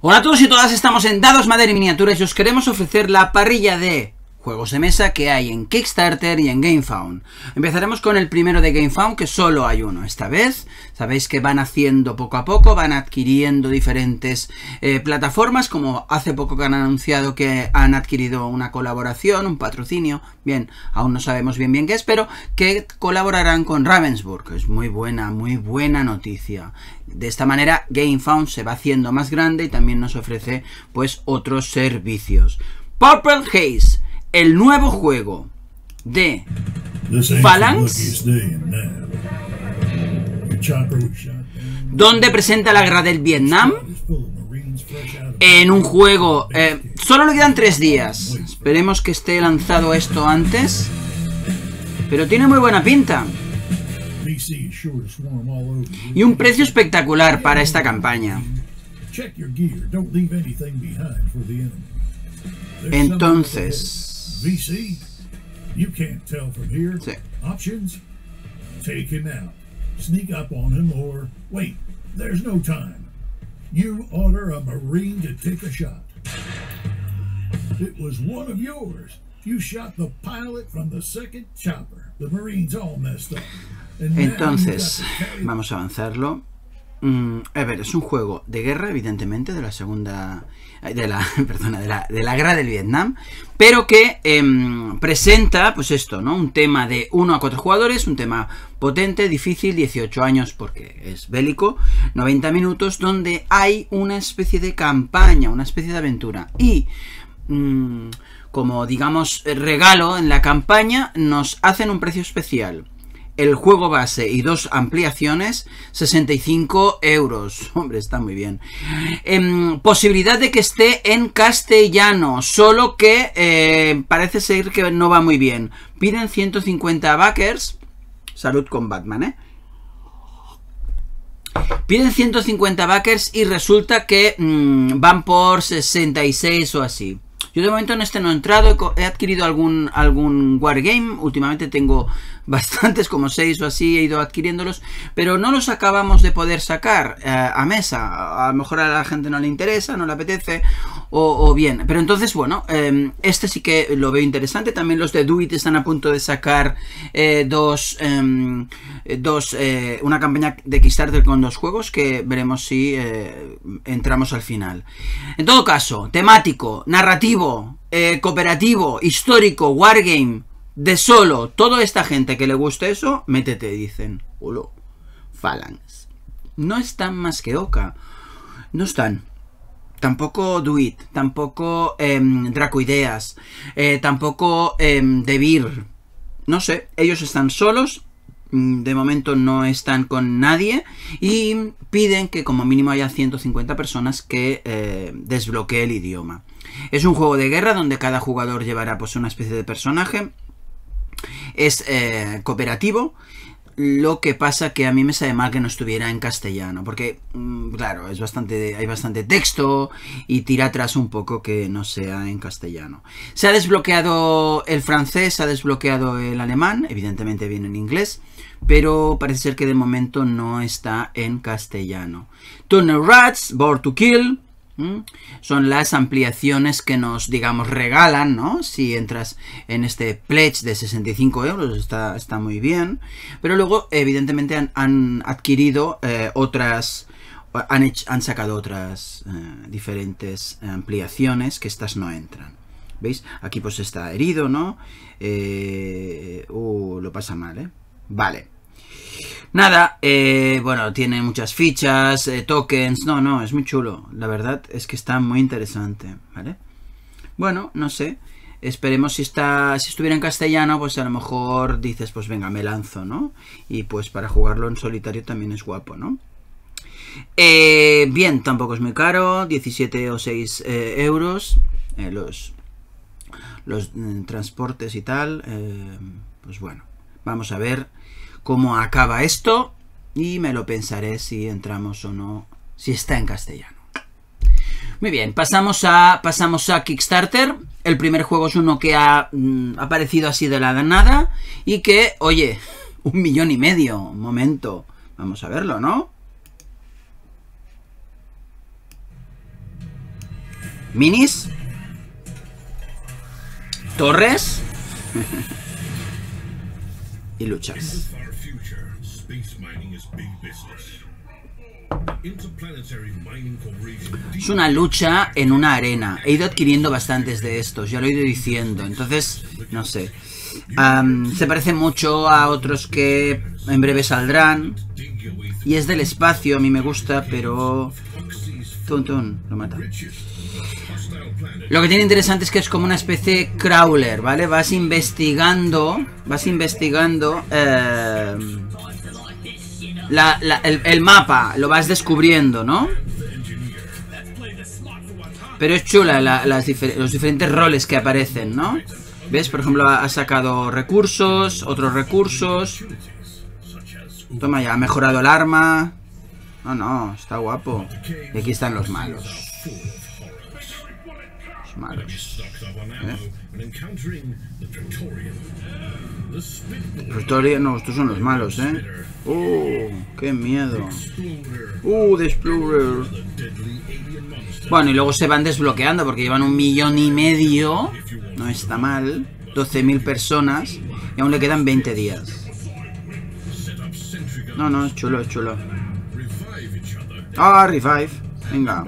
Hola a todos y todas, estamos en Dados, Madera y Miniaturas y os queremos ofrecer la parrilla de juegos de mesa que hay en Kickstarter y en GameFound. Empezaremos con el primero de GameFound, que solo hay uno esta vez. Sabéis que van haciendo poco a poco, van adquiriendo diferentes plataformas, como hace poco que han anunciado que han adquirido una colaboración, un patrocinio. Bien, aún no sabemos bien qué es, pero que colaborarán con Ravensburg, que es muy buena noticia. De esta manera GameFound se va haciendo más grande y también nos ofrece pues otros servicios. Purple Haze, el nuevo juego de Phalanx, donde presenta la guerra del Vietnam en un juego. Solo le quedan 3 días. Esperemos que esté lanzado esto antes, pero tiene muy buena pinta. Y un precio espectacular para esta campaña. Entonces, sí. Entonces, vamos a avanzarlo. A ver, es un juego de guerra, evidentemente, de la segunda... de la guerra del Vietnam, pero que presenta, pues esto, ¿no? Un tema de 1 a 4 jugadores, un tema potente, difícil, 18 años porque es bélico, 90 minutos, donde hay una especie de campaña, una especie de aventura. Y... como digamos regalo en la campaña, nos hacen un precio especial. El juego base y 2 ampliaciones, 65 €. Hombre, está muy bien. Posibilidad de que esté en castellano, solo que parece ser que no va muy bien. Piden 150 backers. Salud con Batman, Piden 150 backers y resulta que van por 66 o así. Yo de momento en este no he entrado, he adquirido algún wargame, últimamente tengo bastantes, como 6 o así, he ido adquiriéndolos, pero no los acabamos de poder sacar a mesa. A lo mejor a la gente no le interesa, no le apetece, o bien. Pero entonces, bueno, este sí que lo veo interesante. También los de Do It están a punto de sacar una campaña de Kickstarter con 2 juegos, que veremos si entramos al final. En todo caso, temático, narrativo, cooperativo, histórico, wargame, de solo, toda esta gente que le guste eso, métete, dicen. Hola, Phalanx. No están más que Oca. No están. Tampoco Do It, tampoco Dracoideas, tampoco Devir. No sé, ellos están solos. De momento no están con nadie y piden que como mínimo haya 150 personas que desbloquee el idioma. Es un juego de guerra donde cada jugador llevará pues una especie de personaje. Es cooperativo. Lo que pasa que a mí me sabe mal que no estuviera en castellano, porque claro, hay bastante texto y tira atrás un poco que no sea en castellano. Se ha desbloqueado el francés, se ha desbloqueado el alemán, evidentemente viene en inglés, pero parece ser que de momento no está en castellano. Turner Rats, Born to Kill, son las ampliaciones que nos, digamos, regalan, ¿no? Si entras en este pledge de 65 €, está muy bien. Pero luego, evidentemente, han adquirido otras, han sacado otras diferentes ampliaciones, que estas no entran. ¿Veis? Aquí pues está herido, ¿no? Lo pasa mal, Vale. Nada, bueno, tiene muchas fichas, tokens, no, es muy chulo, la verdad es que está muy interesante, ¿vale? Bueno, no sé, esperemos si estuviera en castellano, pues a lo mejor dices, pues venga, me lanzo, ¿no? Y pues para jugarlo en solitario también es guapo, ¿no? Bien, tampoco es muy caro, 17 o 6 €, los transportes y tal, pues bueno, vamos a ver cómo acaba esto y me lo pensaré si entramos o no, si está en castellano. Muy bien, pasamos a Kickstarter. El primer juego es uno que ha aparecido así de la nada y que, oye, 1,5 millones, un momento, vamos a verlo, ¿no? Minis. Torres. Y luchas. Es una lucha en una arena. He ido adquiriendo bastantes de estos, ya lo he ido diciendo. Entonces, no sé. Se parece mucho a otros que en breve saldrán. Y es del espacio, a mí me gusta, pero... Tun, lo mata. Lo que tiene interesante es que es como una especie de crawler, ¿vale? Vas investigando el mapa, lo vas descubriendo, ¿no? Pero es chula los diferentes roles que aparecen, ¿no? ¿Ves? Por ejemplo, ha sacado recursos, otros recursos. Toma ya, ha mejorado el arma. No, está guapo. Y aquí están los malos. Los malos. Pretorian, no, estos son los malos, qué miedo. The Explorer. Bueno, y luego se van desbloqueando porque llevan 1,5 millones. No está mal. 12.000 personas. Y aún le quedan 20 días. No, es chulo, es chulo. Revive. Venga.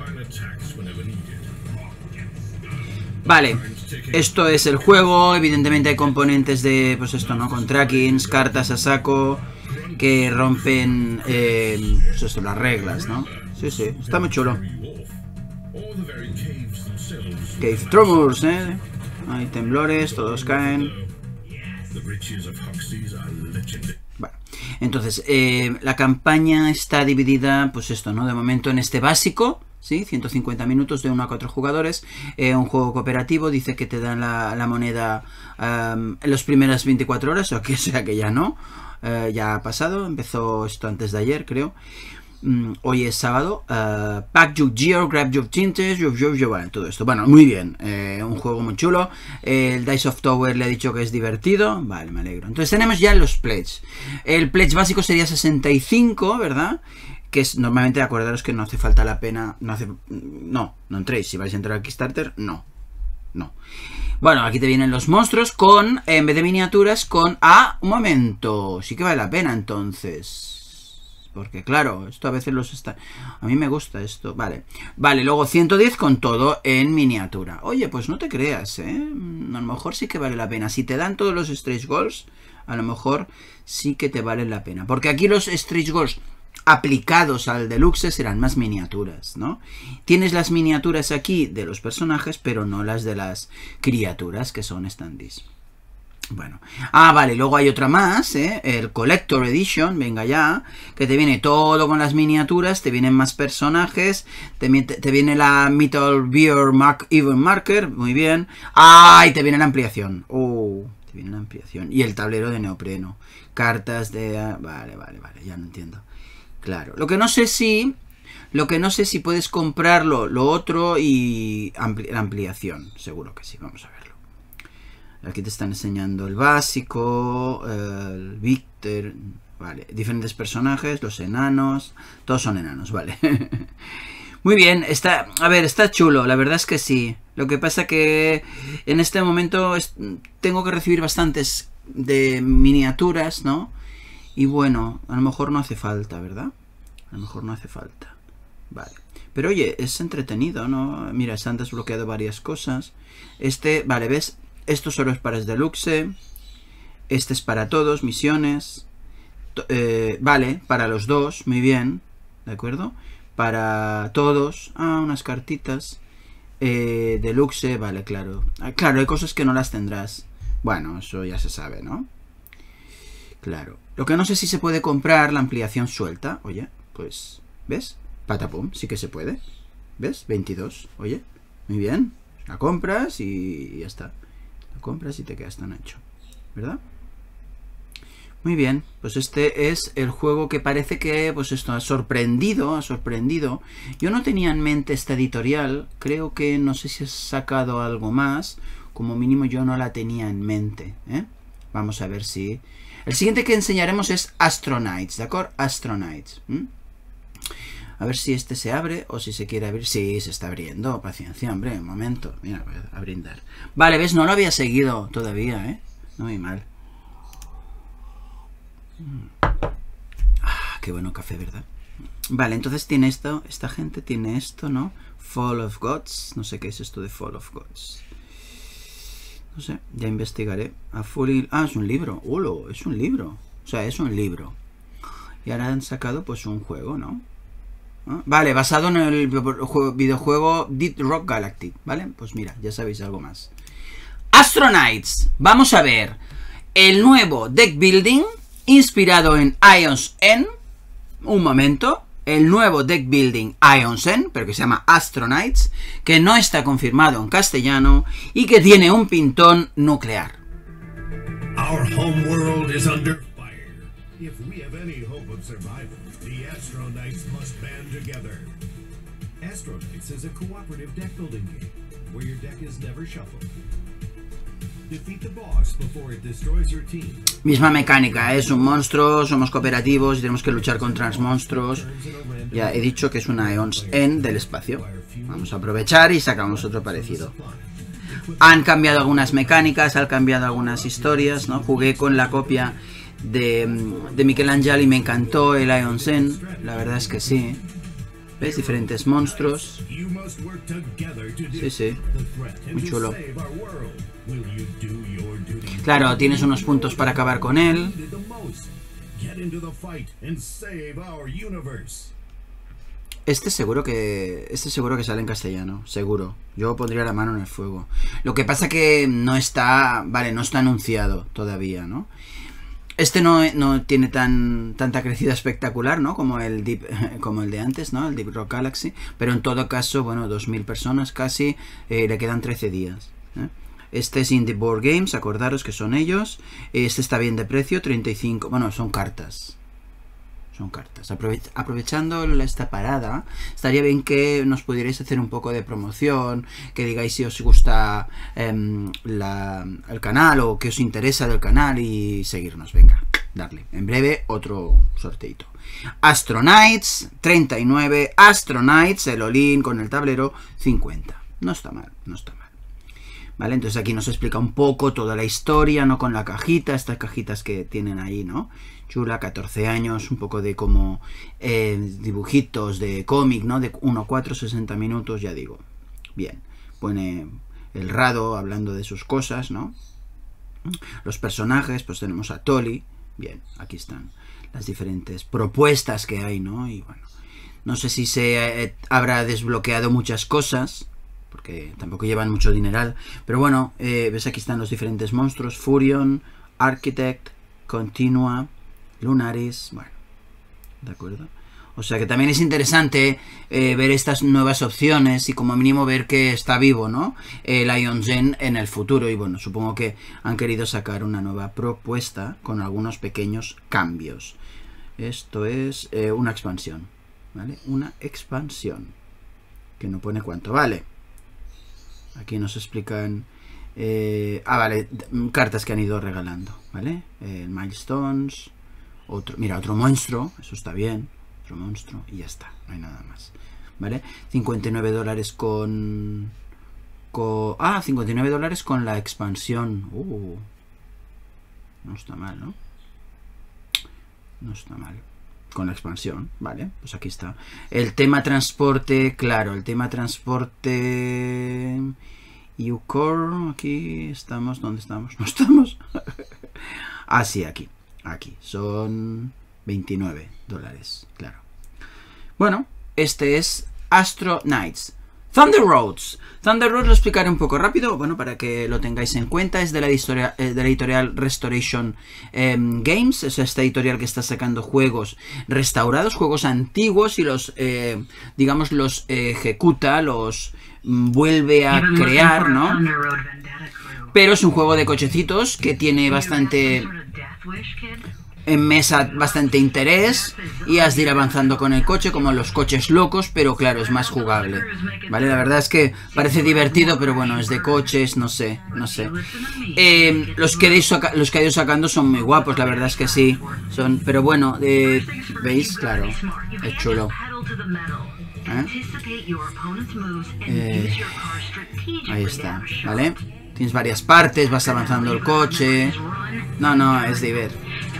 Vale. Esto es el juego. Evidentemente hay componentes de, pues esto, ¿no? Con trackings, cartas a saco, que rompen, pues esto, las reglas, ¿no? Sí, está muy chulo. Cave Tremors, hay temblores, todos caen. Bueno, entonces, la campaña está dividida, pues esto, ¿no? De momento en este básico, ¿sí? 150 minutos de 1 a 4 jugadores. Un juego cooperativo, dice que te dan la moneda en las primeras 24 horas, o sea que ya no. Ya ha pasado, empezó esto antes de ayer, creo. Hoy es sábado. Pack your gear, grab your tintes, bueno, todo esto. Bueno, muy bien. Un juego muy chulo. El Dice of Tower le ha dicho que es divertido. Vale, me alegro. Entonces tenemos ya los pledge. El pledge básico sería 65, ¿verdad? Que es normalmente, acordaros que no hace falta la pena. No entréis. Si vais a entrar a Kickstarter, no. Bueno, aquí te vienen los monstruos con, en vez de miniaturas, con... un momento. Sí que vale la pena, entonces. Porque, claro, esto a veces los está... A mí me gusta esto. Vale, luego 110 con todo en miniatura. Oye, pues no te creas, A lo mejor sí que vale la pena. Si te dan todos los stretch goals, a lo mejor sí que te vale la pena. Porque aquí los stretch goals aplicados al deluxe serán más miniaturas, ¿no? Tienes las miniaturas aquí de los personajes, pero no las de las criaturas, que son standees. Bueno, vale, luego hay otra más, el Collector Edition, venga ya, que te viene todo con las miniaturas, te vienen más personajes, te viene la Metal Beer Event Marker, muy bien, y te viene la ampliación, te viene la ampliación, y el tablero de neopreno, cartas de... Vale, ya no entiendo, claro, lo que no sé si puedes comprarlo, lo otro y la ampliación, seguro que sí, vamos a verlo. Aquí te están enseñando el básico, el Victor, vale, diferentes personajes, los enanos, todos son enanos, vale. Muy bien, está chulo, la verdad es que sí. Lo que pasa que en este momento tengo que recibir bastantes de miniaturas, ¿no? Y bueno, a lo mejor no hace falta, ¿verdad? A lo mejor no hace falta, vale. Pero oye, es entretenido, ¿no? Mira, se han desbloqueado varias cosas. Vale, ¿ves? Esto solo es para el deluxe. Este es para todos, misiones. Vale, para los dos, muy bien. ¿De acuerdo? Para todos. Unas cartitas. Deluxe, vale, claro. Claro, hay cosas que no las tendrás. Bueno, eso ya se sabe, ¿no? Claro. Lo que no sé si se puede comprar la ampliación suelta. Oye, pues, ¿ves? Patapum, sí que se puede. ¿Ves? 22, oye. Muy bien. La compras y ya está. Compras y te quedas tan ancho, ¿verdad? Muy bien, pues este es el juego que parece que, pues esto, ha sorprendido. Yo no tenía en mente esta editorial, creo que no sé si has sacado algo más, como mínimo yo no la tenía en mente, Vamos a ver si... El siguiente que enseñaremos es Astro Knights, ¿de acuerdo? Astro Knights. A ver si este se abre o si se quiere abrir. Sí, se está abriendo. Paciencia, hombre, un momento. Mira, voy a brindar. Vale, ¿ves? No lo había seguido todavía, ¿eh? No muy mal. Ah, qué bueno café, ¿verdad? Vale, entonces tiene esto. Esta gente tiene esto, ¿no? Fall of Gods. No sé qué es esto de Fall of Gods. No sé, ya investigaré. Ah, es un libro. ¡Ulo! Es un libro. O sea, es un libro. Y ahora han sacado pues un juego, ¿no? ¿Ah? Vale, basado en el videojuego Deep Rock Galactic, ¿vale? Pues mira, ya sabéis algo más. Astro Knights. Vamos a ver el nuevo deck building inspirado en Ion's End. Un momento. El nuevo deck building Ion's End, pero que se llama Astro Knights, que no está confirmado en castellano y que tiene un pintón nuclear. Our home world is under fire. If we have any hope of survival, the Astro Knights must band together. Astro Knights is a cooperative deck building game where your deck is never shuffled. Defeat the boss before it destroys your team. Misma mecánica, es un monstruo, somos cooperativos y tenemos que luchar contra los monstruos. Ya he dicho que es una Ion's End del espacio. Vamos a aprovechar y sacamos otro parecido. Han cambiado algunas mecánicas, han cambiado algunas historias, ¿no? Jugué con la copia de Michelangelo y me encantó el Ion's End. La verdad es que sí. ¿Ves? Diferentes monstruos. Sí, sí. Muy chulo. Claro, tienes unos puntos para acabar con él. Este seguro que sale en castellano, seguro. Yo pondría la mano en el fuego. Lo que pasa que no está, vale, no está anunciado todavía, ¿no? Este no tiene tanta crecida espectacular, ¿no? Como el de antes, ¿no? El Deep Rock Galaxy. Pero en todo caso, bueno, 2000 personas casi, le quedan 13 días, ¿eh? Este es Indie Board Games, acordaros que son ellos. Este está bien de precio, 35. Bueno, son cartas. Son cartas. Aprovechando esta parada, estaría bien que nos pudierais hacer un poco de promoción, que digáis si os gusta el canal o que os interesa del canal y seguirnos. Venga, darle. En breve otro sorteito. Astro Knights, 39. Astro Knights, el all-in con el tablero, 50. No está mal, no está mal. ¿Vale? Entonces aquí nos explica un poco toda la historia, ¿no? Con la cajita, estas cajitas que tienen ahí, ¿no? Chula, 14 años, un poco de como dibujitos de cómic, ¿no? De 1 a 4, 60 minutos, ya digo. Bien, pone el Rado hablando de sus cosas, ¿no? Los personajes, pues tenemos a Tolly. Bien, aquí están las diferentes propuestas que hay, ¿no? Y bueno, no sé si se habrá desbloqueado muchas cosas, porque tampoco llevan mucho dineral. Pero bueno, ves aquí están los diferentes monstruos. Furion, Architect, Continua, Lunaris. Bueno, ¿de acuerdo? O sea que también es interesante ver estas nuevas opciones y como mínimo ver que está vivo, ¿no? El Ion's End en el futuro. Y bueno, supongo que han querido sacar una nueva propuesta con algunos pequeños cambios. Esto es una expansión, ¿vale? Una expansión. Que no pone cuánto vale. Aquí nos explican... vale, cartas que han ido regalando, ¿vale? Milestones, mira, otro monstruo, eso está bien, otro monstruo, y ya está, no hay nada más, ¿vale? $59 con 59 dólares con la expansión. No está mal, ¿no? No está mal. Con la expansión, vale, pues aquí está. El tema transporte, claro, el tema transporte... Ucore, aquí estamos, ¿dónde estamos? ¿No estamos? Ah, sí, aquí, son $29, claro. Bueno, este es Astro Knights. Thunder Roads. Thunder Roads lo explicaré un poco rápido, bueno, para que lo tengáis en cuenta. Es de la editorial Restoration Games. Es esta editorial que está sacando juegos restaurados, juegos antiguos y los, digamos, los ejecuta, los vuelve a crear, ¿no? Pero es un juego de cochecitos que tiene bastante... en mesa bastante interés y has de ir avanzando con el coche como los coches locos, pero claro, es más jugable, ¿vale? La verdad es que parece divertido, pero bueno, es de coches, no sé. Los que he ido sacando son muy guapos, la verdad es que sí, pero bueno, ¿veis? Claro, es chulo. Ahí está, ¿vale? Tienes varias partes, vas avanzando el coche. No, es divertido.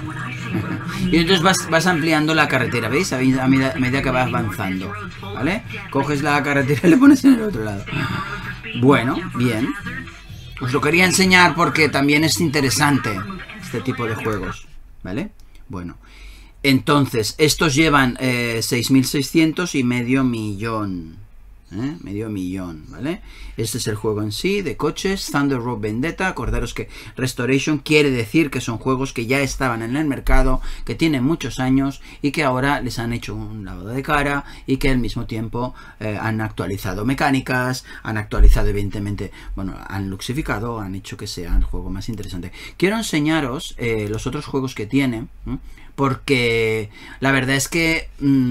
Y entonces vas ampliando la carretera, ¿veis? A medida que vas avanzando, ¿vale? Coges la carretera y le pones en el otro lado. Bueno, bien. Os lo quería enseñar porque también es interesante este tipo de juegos, ¿vale? Bueno, entonces, estos llevan 6.600 y medio millón. Medio millón, ¿vale? Este es el juego en sí, de coches, Thunder Road Vendetta. Acordaros que Restoration quiere decir que son juegos que ya estaban en el mercado, que tienen muchos años y que ahora les han hecho un lavado de cara y que al mismo tiempo han actualizado mecánicas, han actualizado evidentemente, bueno, han luxificado, han hecho que sea el juego más interesante. Quiero enseñaros los otros juegos que tiene, porque la verdad es que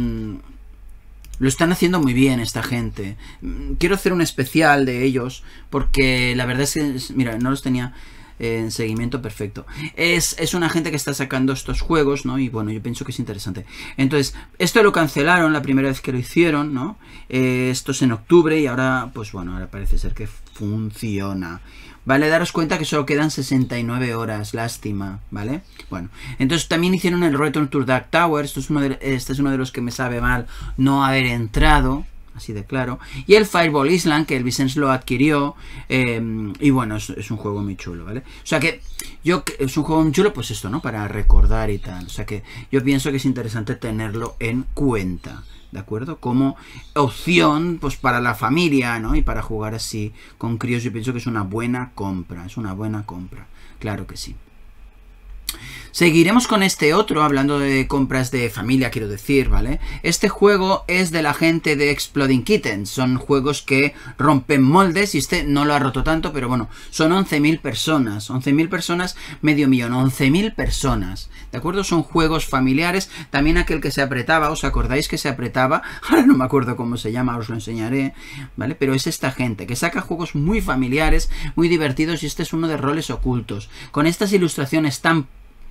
lo están haciendo muy bien esta gente. Quiero hacer un especial de ellos porque la verdad es que, mira, no los tenía en seguimiento perfecto. Es una gente que está sacando estos juegos, ¿no? Y bueno, yo pienso que es interesante. Entonces, esto lo cancelaron la primera vez que lo hicieron, ¿no? Esto es en octubre y ahora, pues bueno, ahora parece ser que funciona. Vale, daros cuenta que solo quedan 69 horas, lástima, ¿vale? Bueno, entonces también hicieron el Return to Dark Tower. Este es uno de los que me sabe mal no haber entrado, así de claro. Y el Fireball Island, que el Vicens lo adquirió, y bueno, es un juego muy chulo, ¿vale? O sea que, es un juego muy chulo, pues esto, ¿no? Para recordar y tal. O sea que yo pienso que es interesante tenerlo en cuenta, ¿de acuerdo? Como opción, pues para la familia, ¿no? Y para jugar así con críos, yo pienso que es una buena compra. Es una buena compra, claro que sí. Seguiremos con este otro, hablando de compras de familia, quiero decir, ¿vale? Este juego es de la gente de Exploding Kittens. Son juegos que rompen moldes y este no lo ha roto tanto, pero bueno, son 11.000 personas. 11.000 personas, medio millón. 11.000 personas, ¿de acuerdo? Son juegos familiares. También aquel que se apretaba, ¿os acordáis que se apretaba? Ahora no me acuerdo cómo se llama, os lo enseñaré, ¿vale? Pero es esta gente que saca juegos muy familiares, muy divertidos, y este es uno de roles ocultos. Con estas ilustraciones tan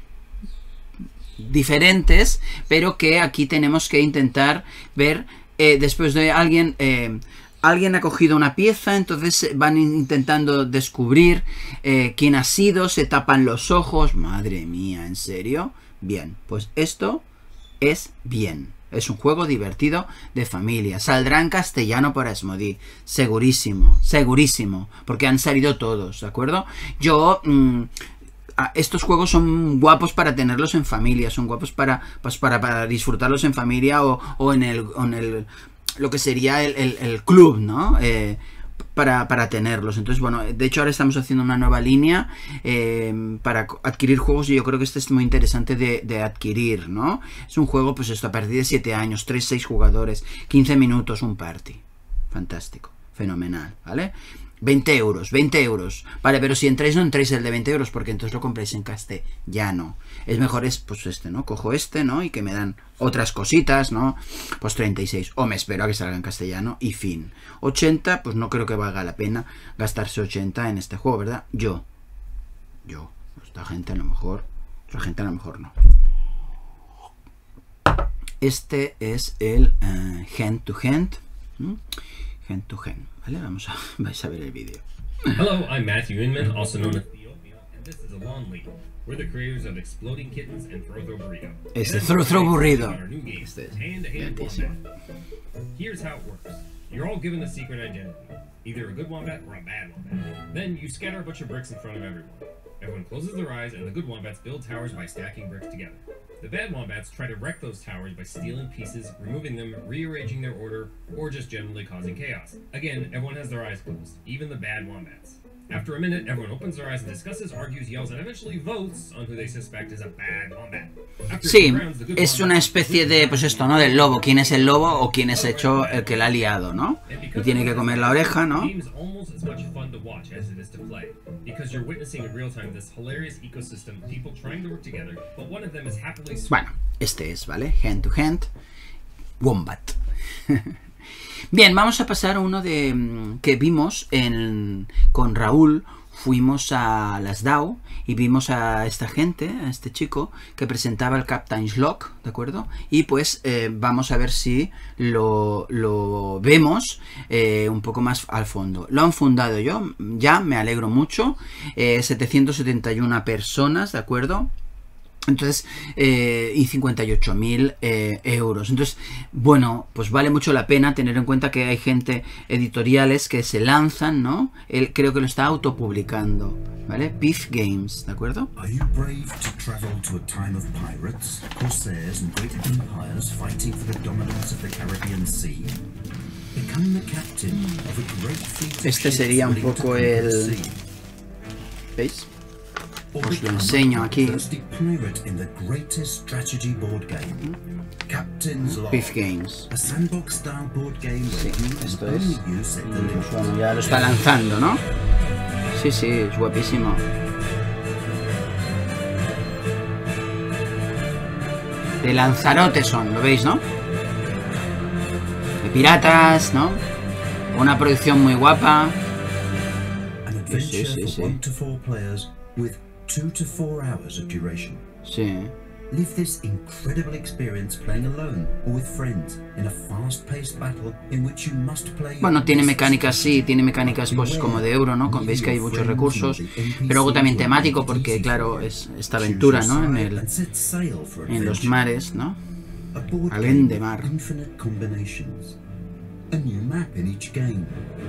diferentes, pero que aquí tenemos que intentar ver después de alguien ha cogido una pieza, entonces van intentando descubrir quién ha sido, se tapan los ojos. Madre mía, ¿en serio? Bien, pues esto es bien. Es un juego divertido de familia. Saldrá en castellano por Asmodee. Segurísimo, segurísimo, porque han salido todos, ¿de acuerdo? Yo estos juegos son guapos para tenerlos en familia, son guapos para disfrutarlos en familia o en lo que sería el club, ¿no? Para tenerlos. Entonces, bueno, de hecho ahora estamos haciendo una nueva línea para adquirir juegos y yo creo que este es muy interesante de adquirir, ¿no? Es un juego, pues esto, a partir de 7 años, 3-6 jugadores, 15 minutos, un party. Fantástico, fenomenal, ¿vale? 20 euros, 20 euros. Vale, pero si entráis, no entréis el de 20 euros porque entonces lo compráis en castellano. Es mejor, pues este, ¿no? Cojo este, ¿no? Y que me dan otras cositas, ¿no? Pues 36. O me espero a que salga en castellano y fin. 80, pues no creo que valga la pena gastarse 80 en este juego, ¿verdad? Yo. Esta gente a lo mejor. Otra gente a lo mejor no. Este es el Hand to Hand. Hand to Hand. Vale, vais a ver el vídeo. Hello, I'm Matthew Inman, also known as Theopia, and this is Alon Lee. We're the creators of Exploding Kittens and Throw Throw Burrito. Este Throw Burrito. Este es Hand-to-Hand Wombat. Here's how it works. You're all given a secret identity, either a good wombat or a bad wombat. Then you scatter a bunch of bricks in front of everyone. Everyone closes their eyes, and the good wombats build towers by stacking bricks together. The bad wombats try to wreck those towers by stealing pieces, removing them, rearranging their order, or just generally causing chaos. Again, everyone has their eyes closed, even the bad wombats. After a minute, everyone opens their eyes and discusses, argues, yells, and eventually votes on who they suspect is a bad wombat. Sí, es una especie de, pues esto, ¿no? Del lobo. ¿Quién es el lobo o quién es hecho el que la ha liado, ¿no? Y tiene que comer la oreja, ¿no? Bueno, este es, ¿vale? Hand to Hand Wombat. Bien, vamos a pasar a uno que vimos con Raúl fuimos a las DAO y vimos a esta gente, a este chico, que presentaba el Captain's Log, ¿de acuerdo? Y pues vamos a ver si lo vemos un poco más al fondo. Lo han fundado ya me alegro mucho, 771 personas, ¿de acuerdo? Entonces, y 58.000 euros. Entonces, bueno, pues vale mucho la pena tener en cuenta que hay gente, editoriales que se lanzan, ¿no? Él creo que lo está autopublicando, ¿vale? Piff Games, ¿de acuerdo? Are you brave to travel to a time of pirates, corsairs and great empires fighting for the dominance of the Caribbean Sea? Become the captain of a great fleet of Este ships sería un willing to poco conquer the el... sea. ¿Veis? Or Os lo become enseño a aquí. thirsty pirate in the greatest strategy board game, Captain's Log. Piff Games. A sandbox-style board game Sí, where you esto and es. only you set the limits. Bueno, ya lo está lanzando, ¿no? Sí, sí, es guapísimo. De Lanzarote son, ¿lo veis, no? De piratas, ¿no? Una producción muy guapa. An adventure sí, for sí. 1 to 4 players with 2 to 4 hours of duration. Sí. Live this incredible experience playing alone or with friends in a fast-paced battle in which you must play. Bueno, tiene mecánicas, sí, tiene mecánicas pues como de euro, ¿no? Veis que hay muchos recursos, pero luego también temático porque, claro, es esta aventura, ¿no? En los mares, ¿no? Alén de mar. Infinite combinations. A new map in each game.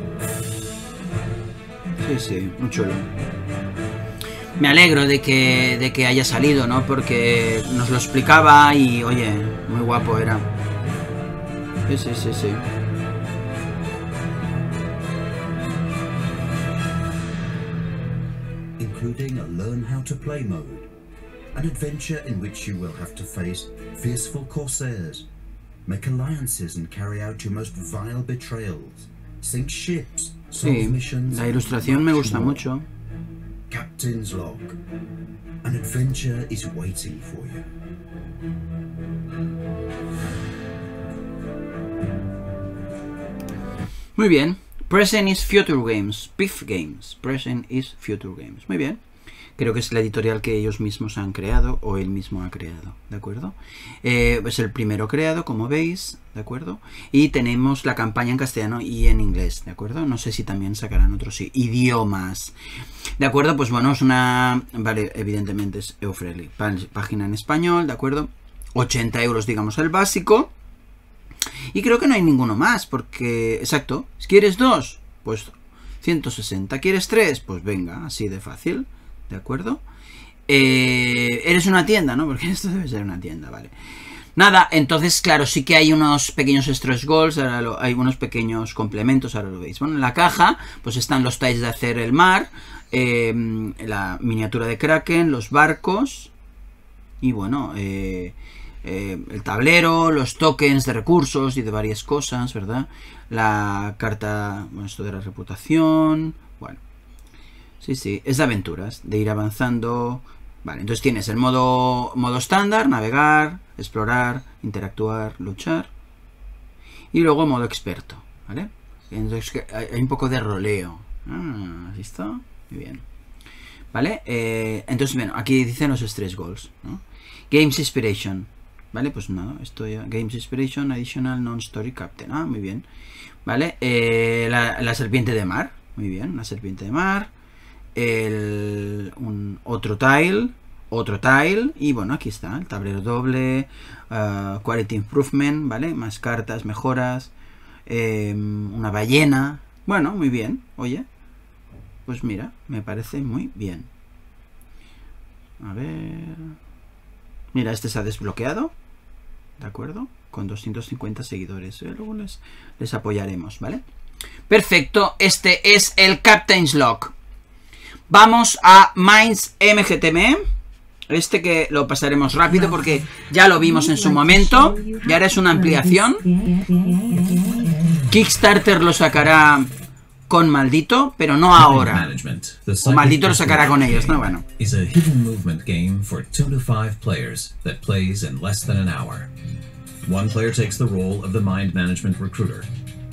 Sí, sí, muy chulo. Me alegro de que haya salido, ¿no? Porque nos lo explicaba y, oye, muy guapo era. Sí, sí, sí, sí. Including a learn how to play mode. An adventure in which you will have to face fearful corsairs, make alliances and carry out your most vile betrayals, sink ships, solve Sí, missions. la ilustración me much gusta more. mucho. Captain's Log. An adventure is waiting for you. Muy bien. Present is Future Games. Piff Games. Present is Future Games. Muy bien. Creo que es la editorial que ellos mismos han creado o él mismo ha creado, ¿de acuerdo? Es el primero creado, como veis, ¿de acuerdo? Y tenemos la campaña en castellano y en inglés, ¿de acuerdo? No sé si también sacarán otros idiomas. ¿De acuerdo? Pues bueno, es una... Vale, evidentemente es EO-friendly. Página en español, ¿de acuerdo? 80 euros, digamos, el básico. Y creo que no hay ninguno más, porque... Exacto. ¿Quieres 2? Pues 160. ¿Quieres 3? Pues venga, así de fácil. ¿De acuerdo? Eres una tienda, ¿no? Porque esto debe ser una tienda, vale. Nada, entonces, claro, sí que hay unos pequeños stretch goals, ahora hay unos pequeños complementos, ahora lo veis. Bueno, en la caja, pues están los tiles de hacer el mar, la miniatura de Kraken, los barcos, y bueno, el tablero, los tokens de recursos y de varias cosas, ¿verdad? La carta, bueno, esto de la reputación, bueno. Sí, sí, es de aventuras, de ir avanzando. Vale, entonces tienes el modo estándar, navegar, explorar, interactuar, luchar. Y luego modo experto, ¿vale? Entonces hay un poco de roleo. Ah, ¿listo? Muy bien. ¿Vale? Entonces, bueno, aquí dicen los stretch goals, ¿no? Games Inspiration. ¿Vale? Pues nada, esto ya. Games Inspiration, Additional Non-Story Captain. Ah, muy bien. ¿Vale? La serpiente de mar. Muy bien, la serpiente de mar. Otro tile, y bueno, aquí está el tablero doble, quality improvement, ¿vale? Más cartas, mejoras, una ballena. Bueno, muy bien, oye, pues mira, me parece muy bien. A ver, mira, este se ha desbloqueado, ¿de acuerdo? Con 250 seguidores, luego les apoyaremos, ¿vale? Perfecto, este es el Captain's Log. Vamos a Minds MGTM. Este que lo pasaremos rápido porque ya lo vimos en su momento. Y ahora es una ampliación. Kickstarter lo sacará con Maldito, pero no ahora. O Maldito lo sacará con ellos, ¿no? Bueno. Is a hidden movement game for 2 to 5 players that plays in less than an hour. One player takes the role of the mind management recruiter.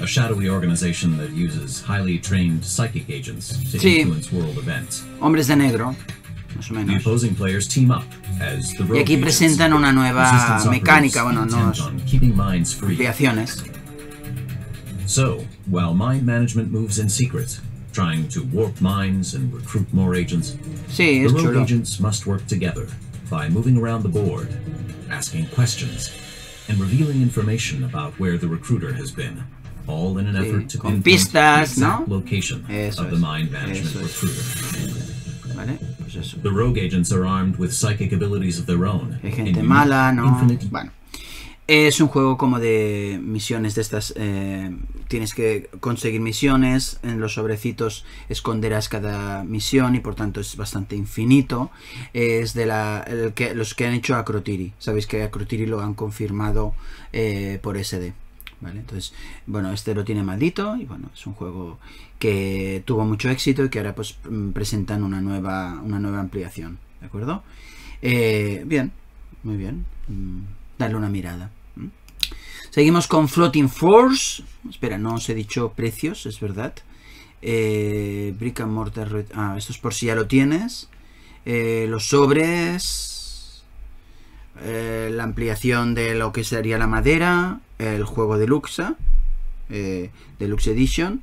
a shadowy organization that uses highly trained psychic agents to influence world events. Hombres de negro, más o The menos. opposing players team up as the Y rogue aquí agents. presentan una nueva Resistance mecánica, operatives bueno, intent no on keeping minds free. ampliaciones. So, while mind management moves in secret, trying to warp minds and recruit more agents, Sí, the es rogue chulo. agents must work together by moving around the board, asking questions, and revealing information about where the recruiter has been, all in an effort to con pinpoint pistas, the exact ¿no? location Eso of the es, mind management eso es. recruiter. Vale, pues eso. The rogue agents are armed with psychic abilities of their own. Hay and gente unique, mala, ¿no? infinite Bueno. Es un juego como de misiones de estas. Tienes que conseguir misiones. En los sobrecitos esconderás cada misión y por tanto es bastante infinito. Es de los que han hecho Akrotiri. Sabéis que Akrotiri lo han confirmado por SD. ¿Vale? Entonces, bueno, este lo tiene maldito y bueno, es un juego que tuvo mucho éxito y que ahora pues presentan una nueva ampliación. ¿De acuerdo? Bien, muy bien. Darle una mirada. Seguimos con Floating Force. Espera, no os he dicho precios, es verdad. Brick and Mortar. Esto es por si ya lo tienes. Los sobres. La ampliación de lo que sería la madera. El juego Deluxe. Deluxe Edition.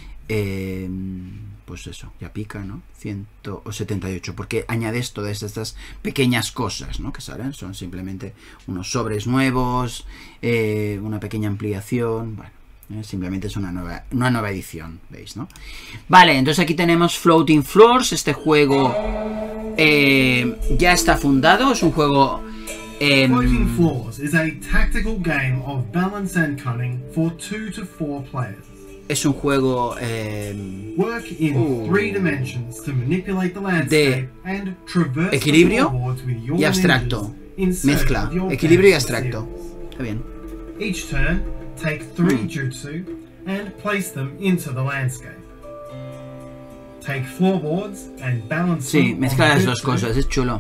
Pues eso, ya pica, ¿no? 178, porque añades todas estas pequeñas cosas, ¿no? Que salen, son simplemente unos sobres nuevos, una pequeña ampliación, bueno, simplemente es una nueva edición, ¿veis, no? Vale, entonces aquí tenemos Floating Floors, este juego ya está fundado, es un juego... Floating Floors is a tactical game of balance and cunning for 2 to 4 players. Es un juego Work in 3 dimensions to manipulate the landscape and traverse the equilibrio floorboards with your y abstracto. ninjas in search Mezcla, of your equilibrio y best abstracto. seals. Está bien. Each turn, take 3 jutsu and place them into the landscape. Take floorboards and balance Sí, them mezcla on las dos jutsu cosas, es chulo.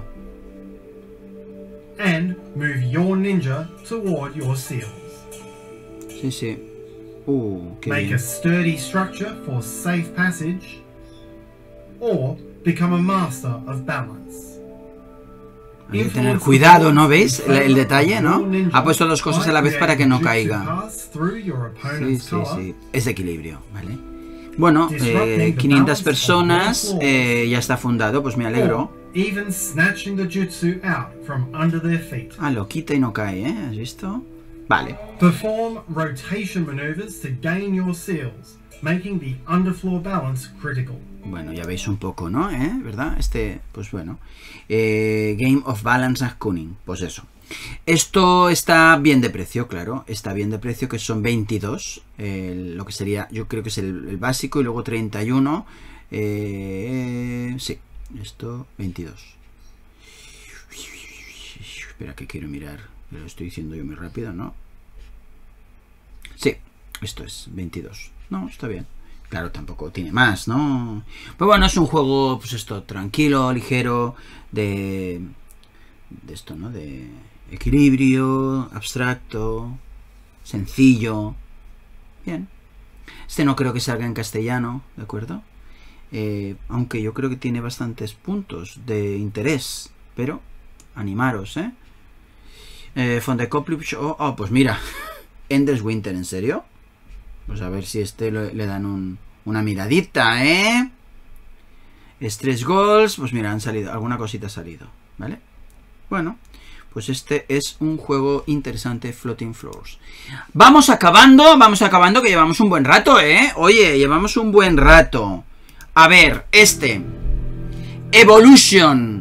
and move your ninja toward your seals. Sí, sí. Qué Make bien. a sturdy structure for safe passage, or become a master of balance. Hay que tener cuidado, ¿no? ¿Veis? El detalle, ¿no? Ha puesto dos cosas a la vez para que no caiga. Sí, sí, sí. Es de equilibrio, ¿vale? Bueno, 500 personas, ya está fundado, pues me alegro. Even snatching the jutsu out from under their feet. Lo quita y no cae, ¿eh? ¿Has visto? Vale. Perform rotation maneuvers to gain your seals, making the underfloor balance critical. Bueno, ya veis un poco, ¿no? ¿Verdad? Pues bueno. Game of Balance and Cunning. Pues eso. Esto está bien de precio, claro. Está bien de precio, que son 22. Lo que sería, yo creo que es el básico. Y luego 31. Sí. Esto, 22. Espera, que quiero mirar. Lo estoy diciendo yo muy rápido, ¿no? Sí, esto es 22. No, está bien. Claro, tampoco tiene más, ¿no? Pero bueno, es un juego, pues esto, tranquilo, ligero, de esto, ¿no? De equilibrio, abstracto, sencillo. Bien. Este no creo que salga en castellano, ¿de acuerdo? Aunque yo creo que tiene bastantes puntos de interés. Pero, animaros, ¿eh? Von der Kopplitsch, pues mira, Endless Winter, ¿en serio? Pues a ver si le dan una miradita, ¿eh? Stress Goals, pues mira, han salido, alguna cosita ha salido, ¿vale? Bueno, pues este es un juego interesante, Floating Floors. Vamos acabando, que llevamos un buen rato, ¿eh? Oye, llevamos un buen rato. A ver, Evolution,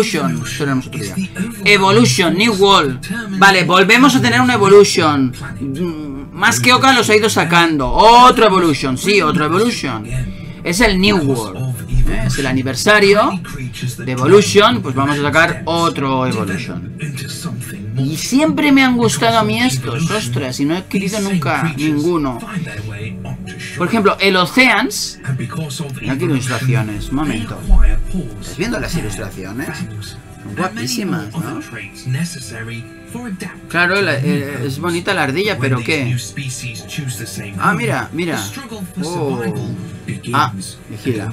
New World. Vale, volvemos a tener un Evolution. Más que Oka los ha ido sacando. Otro Evolution, sí, otro Evolution. Es el New World. Es el aniversario de Evolution. Pues vamos a sacar otro Evolution. Y siempre me han gustado a mí estos, ostras, y no he adquirido nunca ninguno. Por ejemplo, el Oceans. Mira aquí ilustraciones, un momento. ¿Estás viendo las ilustraciones? Son guapísimas, ¿no? Claro, es bonita la ardilla, pero ¿qué? Ah, mira, mira. Oh. Ah, vigila.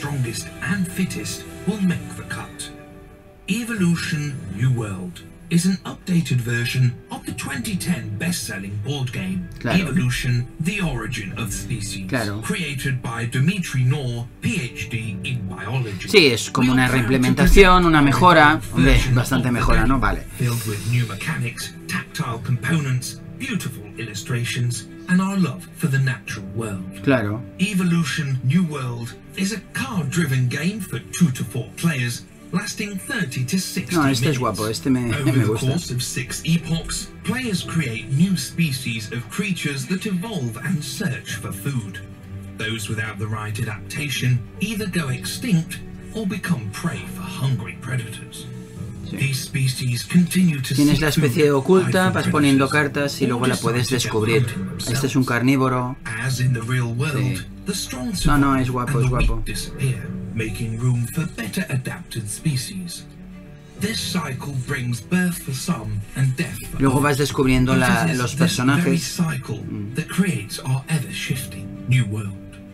Evolution New World is an updated version of the 2010 best-selling board game Claro. Evolution: The Origin of Species, Claro. created by Dimitri Knorr, PhD in biology. Sí, es como una reimplementación, una mejora. Hombre, bastante mejora, ¿no? Vale. Filled with new mechanics, tactile components, beautiful illustrations, and our love for the natural world. Claro. Evolution New World is a card-driven game for 2 to 4 players, lasting 30 to 60 No, este es minutes. guapo, este me Over the gusta. course of 6 epochs, players create new species of creatures that evolve and search for food. Those without the right adaptation either go extinct or become prey for hungry predators. These species continue to Tienes seek la especie food, oculta, hide vas from poniendo predators, cartas y or luego la decide puedes to descubrir. get hunting Este es un themselves. carnívoro. As in the real world, Sí. the strong No, survive no, es guapo, and es the weak guapo. disappear, making room for better adapted species. This cycle brings birth for some and death for Luego vas others. descubriendo But it is los this very personajes. cycle that creates our ever-shifting new world.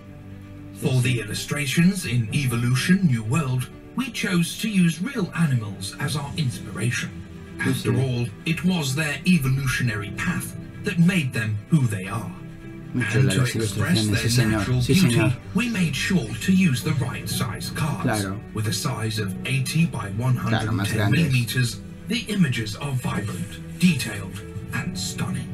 For the illustrations in Evolution New World, we chose to use real animals as our inspiration. After all, it was their evolutionary path that made them who they are. Muy And chulas to las express ilustraciones, their sí señor, natural sí beauty, señor. we made sure to use the right size cards. Claro. With a size of 80 by Claro, más 110 grandes. millimeters, the images are vibrant, detailed, and stunning.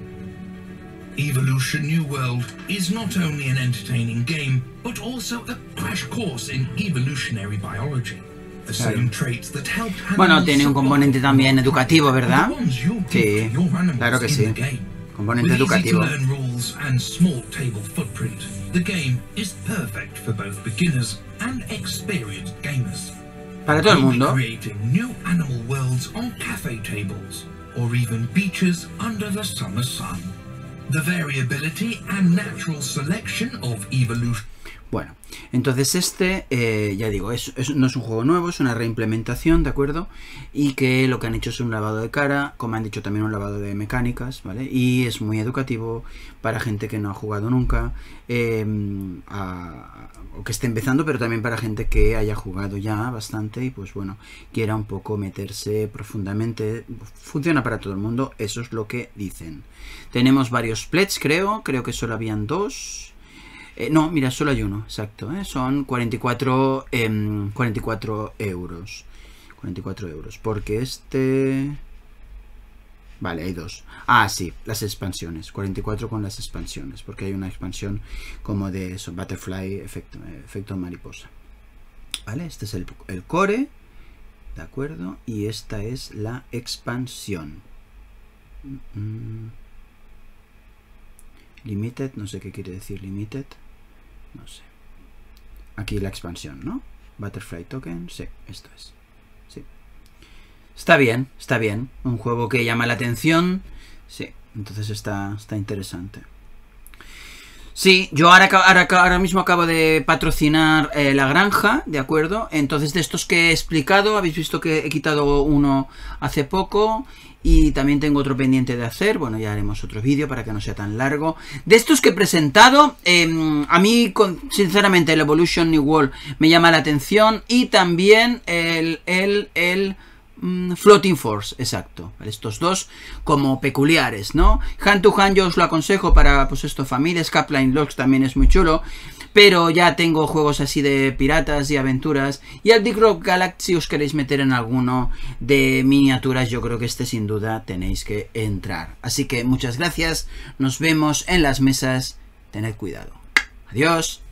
Evolution New World is not only an entertaining game, but also a crash course in evolutionary biology. The same traits that helped Bueno, animals tiene un componente también survive educativo, are ¿verdad? the ones you'll Sí, give to your animals claro que in sí. the game. Componente With educativo. easy-to-learn rules and small table footprint, the game is perfect for both beginners and experienced gamers. Para todo el We'll be mundo. creating new animal worlds on cafe tables, or even beaches under the summer sun. The variability and natural selection of Evolution. Bueno, entonces ya digo, no es un juego nuevo, es una reimplementación, ¿de acuerdo? Y que lo que han hecho es un lavado de cara, como han dicho también un lavado de mecánicas, ¿vale? Y es muy educativo para gente que no ha jugado nunca, o que esté empezando, pero también para gente que haya jugado ya bastante y pues bueno, quiera un poco meterse profundamente. Funciona para todo el mundo, eso es lo que dicen. Tenemos varios pledges, creo que solo habían 2. No, mira, solo hay uno, exacto. Son 44 euros. 44 euros. Porque Vale, hay 2. Ah, sí, las expansiones. 44 con las expansiones. Porque hay una expansión como de eso, Butterfly, efecto mariposa. Vale, este es el core. ¿De acuerdo? Y esta es la expansión. Limited, no sé qué quiere decir Limited. No sé. Aquí la expansión, ¿no? Butterfly Token, sí, esto es. Sí. Está bien, está bien. Un juego que llama la atención. Sí, entonces está interesante. Sí, yo ahora mismo acabo de patrocinar La Granja, ¿de acuerdo? Entonces de estos que he explicado, habéis visto que he quitado uno hace poco. Y también tengo otro pendiente de hacer. Bueno, ya haremos otro vídeo para que no sea tan largo. De estos que he presentado, a mí, sinceramente, el Evolution New World me llama la atención. Y también el Floating Force, exacto. Estos dos como peculiares, ¿no? Hand to Hand yo os lo aconsejo para, pues esto, familias. Capline Locks también es muy chulo. Pero ya tengo juegos así de piratas y aventuras. Y al Big Rock Galaxy, si os queréis meter en alguno de miniaturas, yo creo que sin duda tenéis que entrar. Así que muchas gracias. Nos vemos en las mesas. Tened cuidado. Adiós.